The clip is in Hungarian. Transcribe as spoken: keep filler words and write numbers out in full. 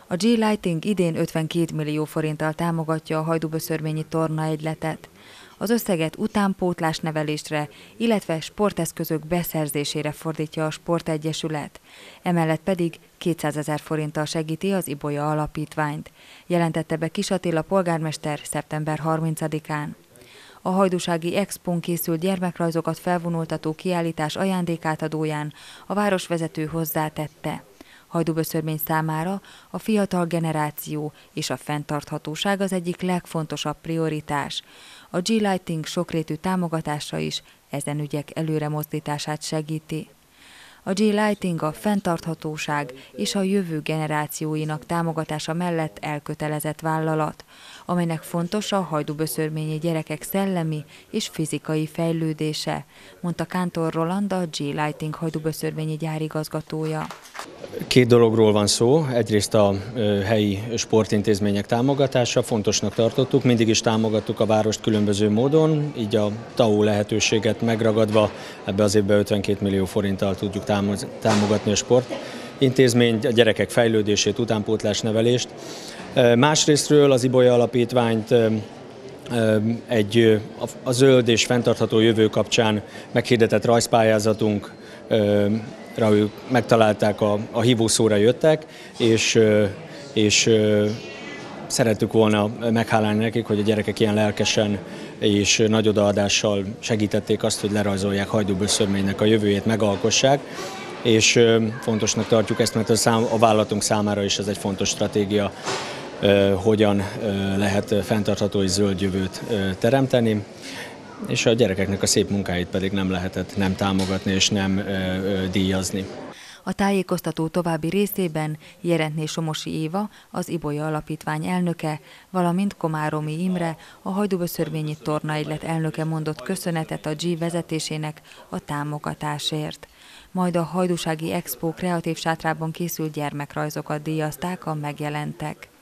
A G-Lighting idén ötvenkét millió forinttal támogatja a hajdúböszörményi tornaegyletet. Az összeget utánpótlásnevelésre, illetve sporteszközök beszerzésére fordítja a Sportegyesület. Emellett pedig kétszázezer forinttal segíti az Ibolya Alapítványt, jelentette be Kiss Attila polgármester szeptember harmincadikán. A hajdúsági expón készült gyermekrajzokat felvonultató kiállítás ajándékátadóján a városvezető hozzátette: Hajdúböszörmény számára a fiatal generáció és a fenntarthatóság az egyik legfontosabb prioritás. A G-Lighting sokrétű támogatása is ezen ügyek előremozdítását segíti. A G-Lighting a fenntarthatóság és a jövő generációinak támogatása mellett elkötelezett vállalat, amelynek fontos a hajdúböszörményi gyerekek szellemi és fizikai fejlődése, mondta Kántor Roland, a G-Lighting hajdúböszörményi gyárigazgatója. Két dologról van szó. Egyrészt a helyi sportintézmények támogatása, fontosnak tartottuk, mindig is támogattuk a várost különböző módon, így a té á o lehetőséget megragadva ebbe az évben ötvenkét millió forinttal tudjuk támogatni a sportintézményt, a gyerekek fejlődését, utánpótlásnevelést. Másrésztről az Ibolya Alapítványt egy a zöld és fenntartható jövő kapcsán meghirdetett rajzpályázatunk, ők megtalálták, a, a hívószóra jöttek, és, és szerettük volna meghálálni nekik, hogy a gyerekek ilyen lelkesen és nagy odaadással segítették azt, hogy lerajzolják hajdúböszörménynek a jövőjét, megalkossák, és fontosnak tartjuk ezt, mert a, szám, a vállalatunk számára is ez egy fontos stratégia, hogyan lehet fenntartható és zöld jövőt teremteni, és a gyerekeknek a szép munkáit pedig nem lehetett nem támogatni és nem ö, ö, díjazni. A tájékoztató további részében Jerentné Somosi Éva, az Ibolya Alapítvány elnöke, valamint Komáromi Imre, a hajdúböszörményi tornaegylet elnöke mondott köszönetet a G vezetésének a támogatásért. Majd a hajdúsági expó kreatív sátrában készült gyermekrajzokat díjazták a megjelentek.